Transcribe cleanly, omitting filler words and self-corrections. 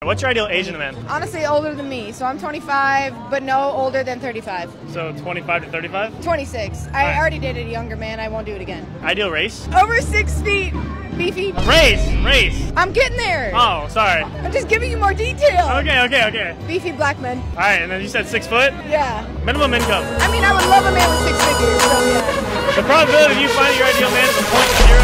What's your ideal Asian man? Honestly, older than me. So I'm 25, but no older than 35. So 25 to 35? 26. I already dated a younger man. I won't do it again. Ideal race? Over 6 feet. Beefy. Race. I'm getting there. Oh, sorry. I'm just giving you more detail. Okay. Beefy black men. All right, and then you said 6 foot? Yeah. Minimum income? I mean, I would love a man with 6 figures, so yeah. The probability of you finding your ideal man is 0.0.